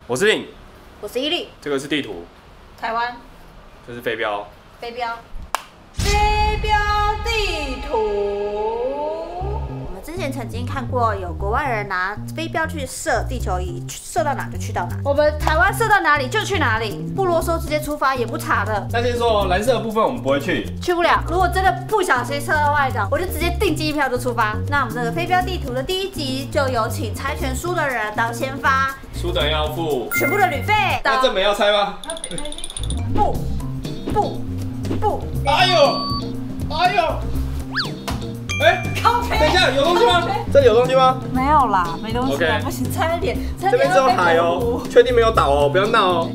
我是令， 我是伊利。 这个是地图， 台湾， 这是飞镖。 飞镖地图。我们之前曾经看过有国外人拿飞镖去射地球仪，射到哪就去到哪。我们台湾射到哪里就去哪里，不啰嗦，直接出发，也不查的。 那先说蓝色的部分我们不会去不了。如果真的不小心射到外岛，我就直接订机票就出发。那我们这个飞镖地图的第一集就有请猜拳输的人当先发， 输的人要付全部的旅费。 那正美要猜吗？ 不。 哎呦！哎，等一下，有东西吗？这里有东西吗？ 没有啦，没东西。 OK， 不行，差一点。 这边只有海哦，确定没有岛哦，不要闹哦。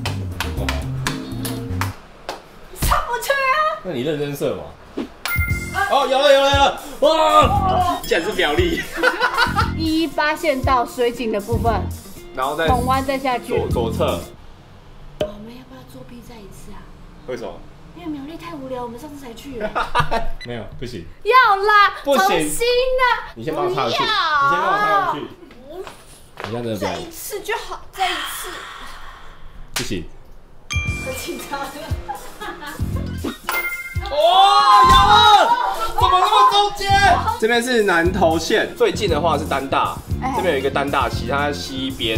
上不去啊！ 那你认真射嘛。哦，有了！哇！竟然是苗栗。 118线到水井的部分， 然后再拱弯再下去。 左侧。 我们要不要作弊再一次啊？ 为什么？ 因为苗栗太无聊，我们上次才去。 没有，不行。 要啦， 不行重新的。 你先帮我插回去。你先帮我插回去。你看这边。 再一次就好，再一次。 不行。 我紧张了。 哦，有了！怎么那么中间？这边是南投县，最近的话是丹大，这边有一个丹大溪，它在西边。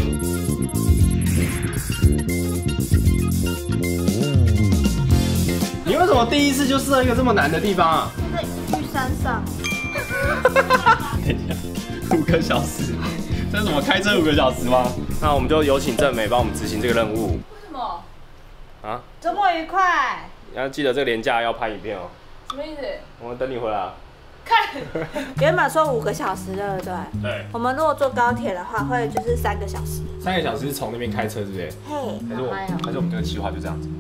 你为什么第一次就设一个这么难的地方啊？ 在玉山上。 等一下，5个小时，这是什么开车5个小时吗？那我们就有请正美帮我们执行这个任务。 为什么？ 啊？ 周末愉快。 要记得这个连假要拍影片哦。 什么意思？ 我们等你回来。 看，原本说5个小时，对不对？ 对。我们如果坐高铁的话，会就是3个小时。 3个小时是从那边开车，对不对？ 嘿， 还是我们这个计划就这样子。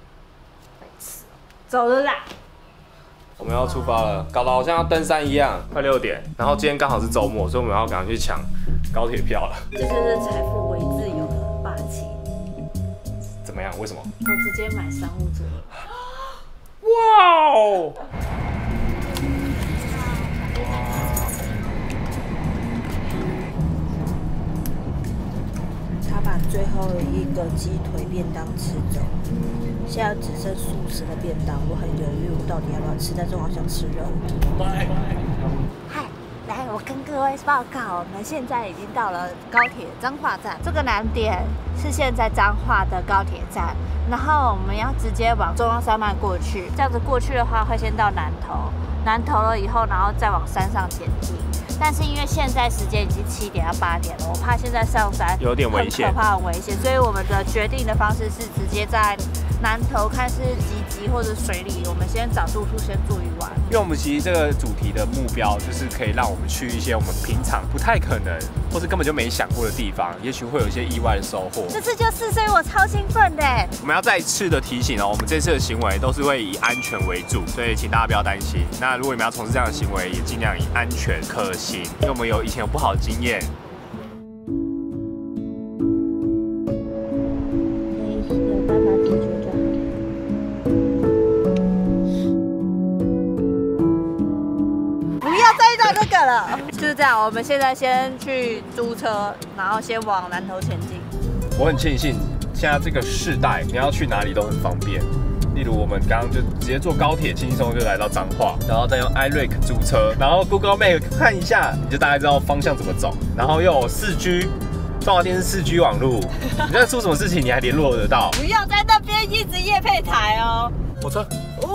走了啦。 我们要出发了，搞得好像要登山一样，快6点。然后今天刚好是周末，所以我们要赶快去抢高铁票了。 这就是财富为自由的霸气。 怎么样？为什么？ 我直接买商务座了。 哇哦！ 他把最后一个鸡腿便当吃走，现在只剩素食的便当，我很犹豫，我到底要不要吃，但是我好想吃肉。嗨，来，我跟各位报告，我们现在已经到了高铁彰化站，这个南点是现在彰化的高铁站，然后我们要直接往中央山脉过去，这样子过去的话会先到南投，南投了以后，然后再往山上前进。但是因为现在时间已经7点到8点了，我怕现在上山有点危险， 很可怕，很危险，所以我们的决定的方式是直接在南投看是集或者水里，我们先找住宿先住一晚。 因为我们其实这个主题的目标就是可以让我们去一些我们平常不太可能，或是根本就没想过的地方，也许会有一些意外的收获。 这次就是，所以我超兴奋的。 我们要再一次的提醒哦，我们这次的行为都是会以安全为主，所以请大家不要担心。那如果你们要从事这样的行为，也尽量以安全可行，因为我们以前有不好的经验。 有办法解决就好。不要再找这个了。就是这样，我们现在先去租车，然后先往南投前进。 我很庆幸，现在这个世代，你要去哪里都很方便。例如我们刚刚就直接坐高铁，轻松就来到彰化，然后再用 iRake 租车，然后 Google Map 看一下，你就大概知道方向怎么走。然后又有4G， 彰化电是4G 网路，你在出什么事情你还联络得到。 不要在那边一直业配台哦。 火车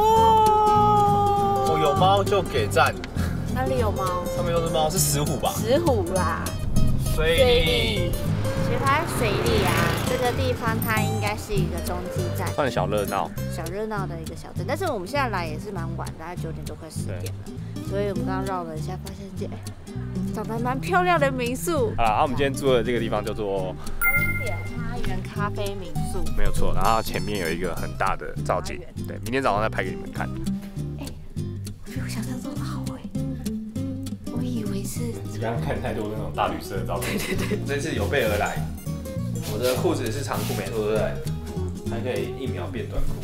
哦，有猫就给赞。 哪里有猫？ 上面都是猫，是石虎吧？ 石虎啦。 水里。 其实它水里啊，这个地方它应该是一个中继站， 算小热闹， 小热闹的一个小镇。但是我们现在来也是蛮晚，大概9点多快10点了，所以我们刚刚绕了一下，发现这长得蛮漂亮的民宿。 好啦，我们今天住的这个地方叫做恩典花园咖啡民宿， 没有错。然后前面有一个很大的造景，对，明天早上再拍给你们看。 我比我想象中的好我以为是你刚刚看太多那种大旅社的照片。对，这次有备而来。我的裤子是长裤，没错，对不对？还可以1秒变短裤。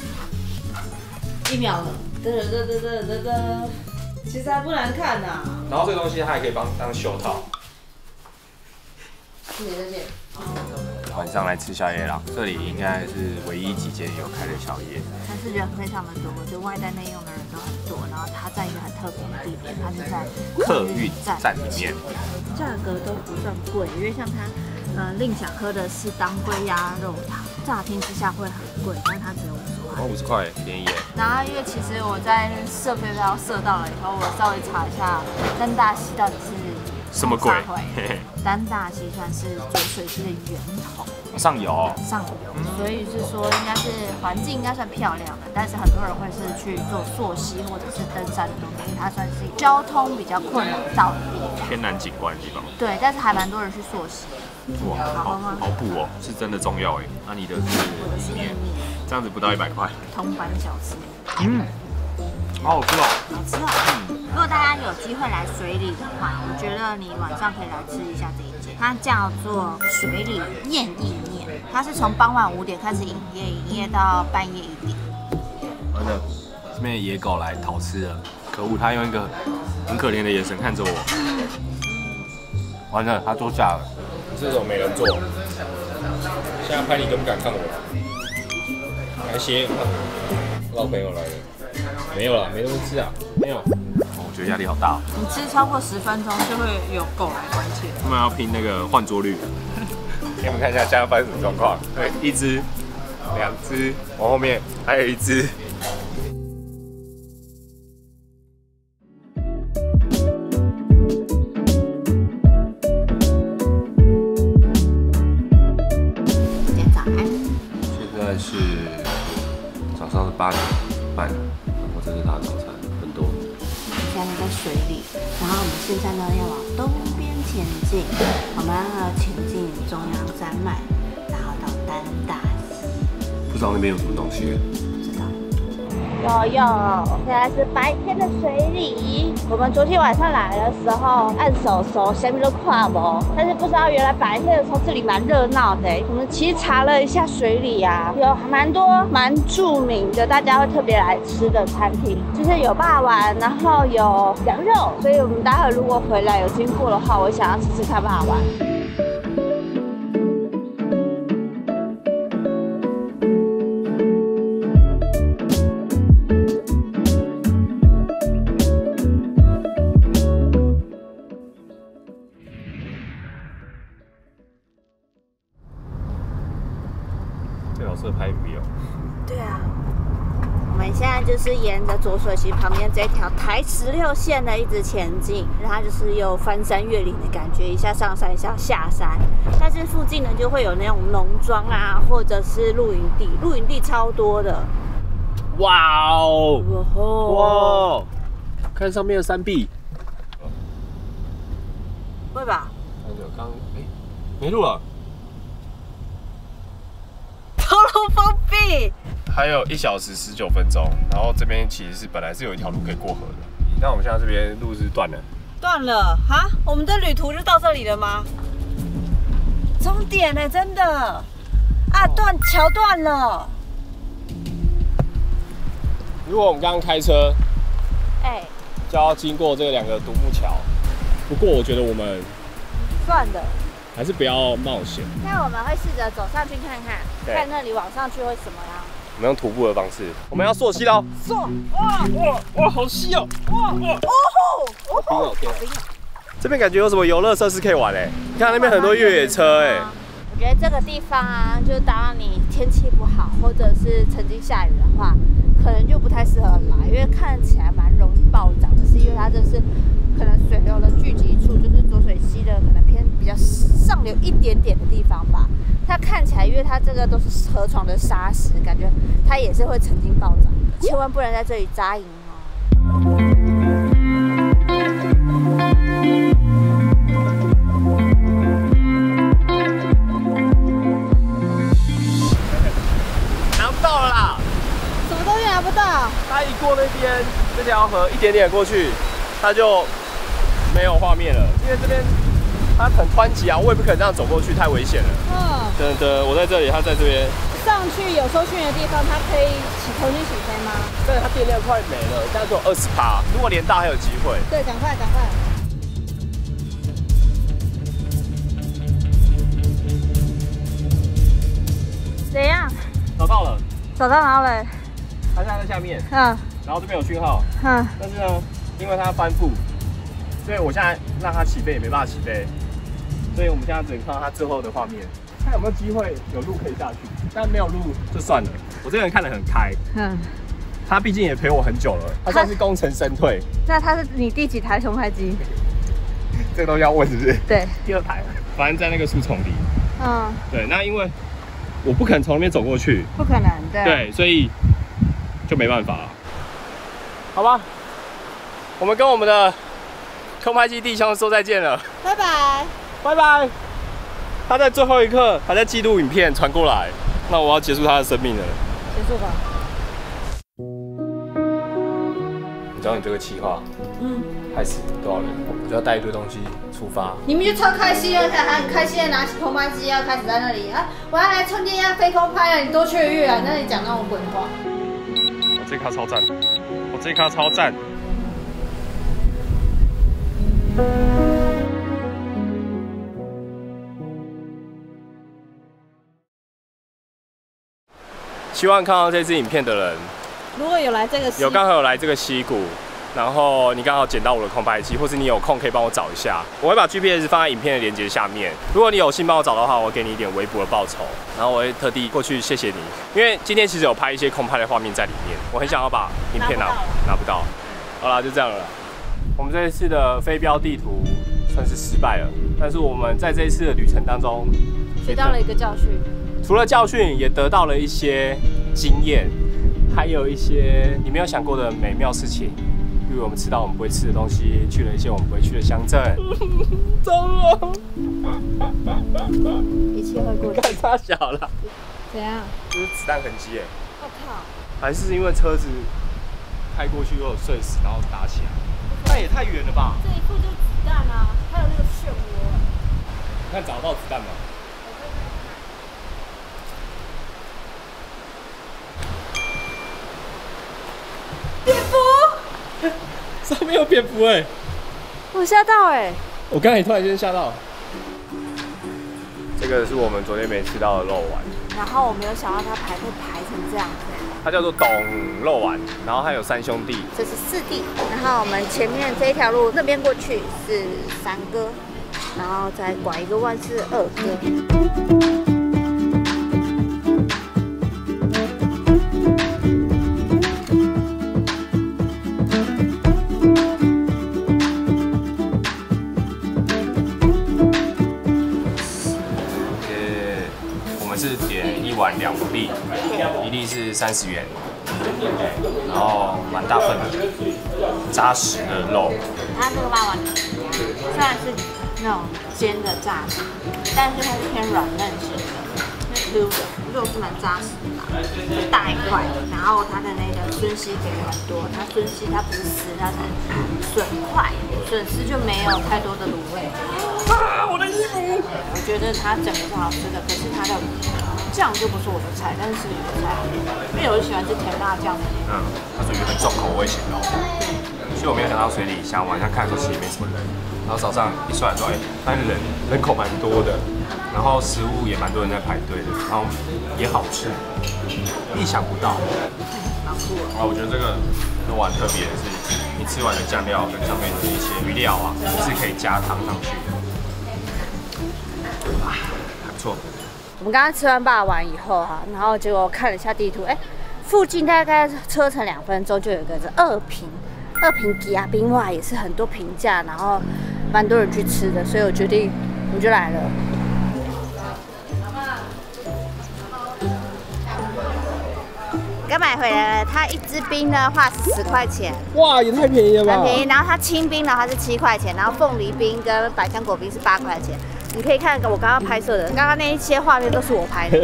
1秒了，噔，其实还不难看呐。 然后这个东西它还可以当袖套。 谢谢。 晚上来吃宵夜啦。这里应该是唯一几间有开的宵夜。 但是人非常的多，就外带内用的人都很多。然后它在一个很特别的地点，它是在客运站里面， 价格都不算贵，因为像它。令想喝的是当归鸭肉汤，乍听之下会很贵，但是它只有50块。 50块，便宜耶。 然后因为其实我在设飞镖射到了以后，我稍微查一下丹大溪到底是什么鬼？ 丹大溪算是浊水溪的源头， 上游。 上游，所以是说应该是环境应该算漂亮的，但是很多人会是去做溯溪或者是登山的，因为它算是交通比较困难到的地方， 天然景观的地方。对， 但是还蛮多人去溯溪。 哇，好补哦，是真的中药哎。那你的是？ 我的是面， 这样子不到100块。 铜板小吃。 好好吃哦。 好吃哦。如果大家有机会来水里的话，我觉得你晚上可以来吃一下这一间，它叫做水里宴意面，它是从傍晚5点开始营业到半夜1点。 完了，这边野狗来讨吃了，可恶，它用一个很可怜的眼神看着我。完了，它坐下了。这种没人坐，现在拍你都不敢看我。还歇，老朋友来了，没有了，没东西吃啊，没有。我觉得压力好大哦。 你吃超过10分钟就会有狗来关切。 他们要拼那个换桌率。给我们看一下现在发生什么状况。对，1只、2只，往后面还有1只。是早上是8点半，然后这是他的早餐，很多。 现在在水里，然后我们现在呢要往东边前进，我们要前进中央山脉，然后到丹大溪。 不知道那边有什么东西？ 不知道。现在是白天的水里。我们昨天晚上来的时候，按手下面都看不，但是不知道原来白天的时候这里蛮热闹的。我们其实查了一下水里啊，有蛮多蛮著名的，大家会特别来吃的餐厅，就是有霸王，然后有羊肉，所以我们待会如果回来有经过的话，我想要吃吃看霸王。 好适合拍 MV 哦。 对啊，我们现在就是沿着浊水溪旁边这条台16线的一直前进，它就是有翻山越岭的感觉，一下上山一下下山。但是附近呢就会有那种农庄啊，或者是露营地，露营地超多的。 哇哦！哇！看上面的山壁。 会吧？ 看着刚没路了。 道路封闭， 还有1小时19分钟，然后这边其实是本来是有一条路可以过河的，那我们现在这边路是断了。 断了哈？我们的旅途就到这里了吗？终点呢？真的啊，桥断了。 如果我们刚刚开车，就要经过这2个独木桥。不过我觉得我们算了。 还是不要冒险。 那我们会试着走上去看看，看那里往上去会什么样。 我们用徒步的方式，我们要溯溪喽！哇，好溪哦！哦吼！天啊！这边感觉有什么游乐设施可以玩哎？你看那边很多越野车哎。 我觉得这个地方啊，就是当你天气不好，或者是曾经下雨的话，可能就不太适合来，因为看起来蛮容易暴涨的，是因为它这是可能水流的聚集处，就是浊水溪的可能偏比较上流一点点的地方吧。它看起来，因为它这个都是河床的沙石，感觉它也是会曾经暴涨的，千万不能在这里扎营哦。 拿不到了啦！ 什么东西拿不到？ 它一过那边这条河一点点过去，它就没有画面了，因为这边它很湍急啊，我也不可能这样走过去，太危险了。对，我在这里，它在这边。 上去有收讯的地方，它可以重新起飞吗？ 但是它电量快没了，现在只有20%，如果连大还有机会。 对，赶快。 找到了， 找到哪嘞？ 它现在在下面， 嗯， 然后这边有讯号， 嗯， 但是呢，因为它翻覆，所以我现在让它起飞也没办法起飞，所以我们现在只能看到它之后的画面，看有没有机会有路可以下去，但没有路就算了。我这个人看得很开，他毕竟也陪我很久了，他算是功成身退。 那他是你第几台空拍机？ 这个东西要问是不是？ 对， 第2台，反正在那个树丛里。 嗯， 对，那因为我不可能从那边走过去， 不可能，对。 对，所以就没办法了。好吧，我们跟我们的空拍机弟兄说再见了， 拜拜， 拜拜。他在最后一刻还在记录影片传过来，那我要结束他的生命了。 结束吧。 你知道你这个企划，开始多少人？我就要带一堆东西出发。 你们就超开心了，还很开心的拿起空拍机要开始在那里啊！我要来充电，要飞空拍了，你多雀跃啊！那你讲那种鬼话。 我这卡超赞，我这卡超赞。希望看到这支影片的人， 如果有来这个刚好有来这个溪谷，然后你刚好捡到我的空拍机，或是你有空可以帮我找一下，我会把 GPS 放在影片的连结下面。如果你有心帮我找的话，我会给你一点微薄的报酬，然后我会特地过去谢谢你，因为今天其实有拍一些空拍的画面在里面，我很想要把影片拿不到。好啦，就这样了啦。我们这一次的飞镖地图算是失败了，但是我们在这一次的旅程当中学到了一个教训。 除了教训，也得到了一些经验，还有一些你没有想过的美妙事情。例如我们吃到我们不会吃的东西，去了一些我们不会去的乡镇。糟了， 一切会过去。 干差小了。 怎样？ 这是子弹痕迹耶。 我靠！ 还是因为车子开过去又有碎石，然后打起来。那也太远了吧？ 这一步就是子弹啊，还有那个漩涡。 你看找得到子弹吗？ 蝙蝠， 上面有蝙蝠哎！ 我吓到哎！ 我刚才也突然间吓到。这个是我们昨天没吃到的肉丸， 然后我没有想到它排队排成这样子。 它叫做董肉丸，然后还有3兄弟， 这是4弟，然后我们前面这一条路那边过去是3哥，然后再拐一个弯是2哥。 是点1碗2粒，1粒是30元，然后蛮大份的，扎实的肉。 它这个霸王虽然是那种煎的炸的，但是它是偏软嫩型的，是 Q 的，肉是蛮扎实的啦，大一块，然后它的那个笋丝给很多，它笋丝它不是丝，它是笋块，笋丝就没有太多的卤味。 啊！我的衣服。 我觉得它整个是好吃的，可是它的酱就不是我的菜，但是是你的菜，因为我喜欢吃甜辣酱的。 它属于很重口味型的。所以我没有想到水里想晚上看的时候其实没什么人，然后早上一出来说，发现人口蛮多的，然后食物也蛮多人在排队的，然后也好吃，意想不到。 蛮酷的。 我觉得这个肉丸特别的是，你吃完的酱料跟上面的一些鱼料啊，是可以加汤上去的。还不错。 我们刚刚吃完霸王以后哈，然后结果看了一下地图，附近大概车程2分钟就有一个是2平吉亚冰哇，也是很多评价，然后蛮多人去吃的，所以我决定我们就来了。刚买回来了，它一支冰的话是10块钱， 哇，也太便宜了吧！ 很便宜。然后它清冰的话是7块钱，然后凤梨冰跟百香果冰是8块钱。你可以看我刚刚拍摄的，刚刚那一些画面都是我拍的。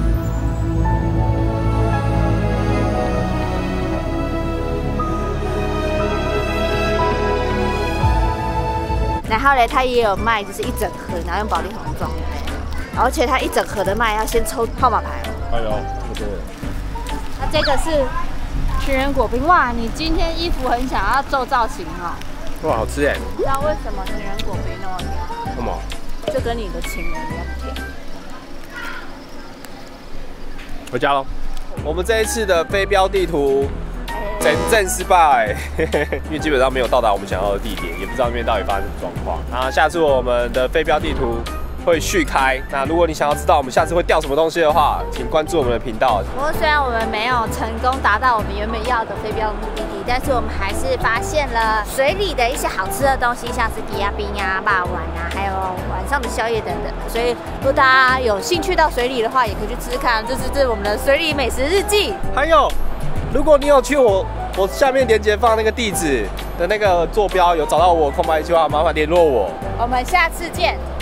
然后呢，它也有卖，就是一整盒，然后用保丽龙装，而且它一整盒的卖要先抽号码牌哦。 哎呦，这么多！ 那这个是情人果冰，哇！你今天衣服很想要做造型哦。 哇，好吃哎！ 知道为什么情人果冰那么甜？ 为什么？ 就跟你的情人一样甜。 回家喽。 我们这一次的飞镖地图正失败，因为基本上没有到达我们想要的地点，也不知道那边到底发生什么状况。那下次我们的飞镖地图会续开。那如果你想要知道我们下次会钓什么东西的话，请关注我们的频道。 不过虽然我们没有成功达到我们原本要的飞镖目的地，但是我们还是发现了水里的一些好吃的东西，像是低压冰啊、霸丸啊，还有晚上的宵夜等等的。所以如果大家有兴趣到水里的话，也可以去吃吃看。这是我们的水里美食日记。 还有，如果你有去我下面链接放那个地址的那个坐标有找到我空白一句话，麻烦联络我。 我们下次见。